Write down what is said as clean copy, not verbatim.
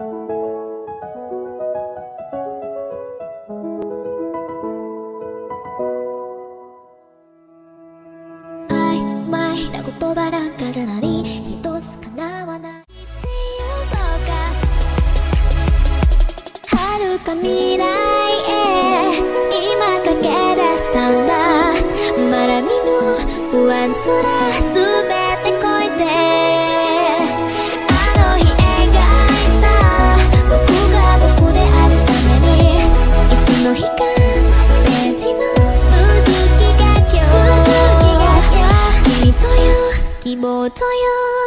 曖昧な言葉なんかじゃ何一つ叶わない必要か遥か未来へ今駆け出したんだまだ見ぬ不安すら全て越えてあの日描いた僕が僕であるためにいつの日かページの続きが今日君という希望という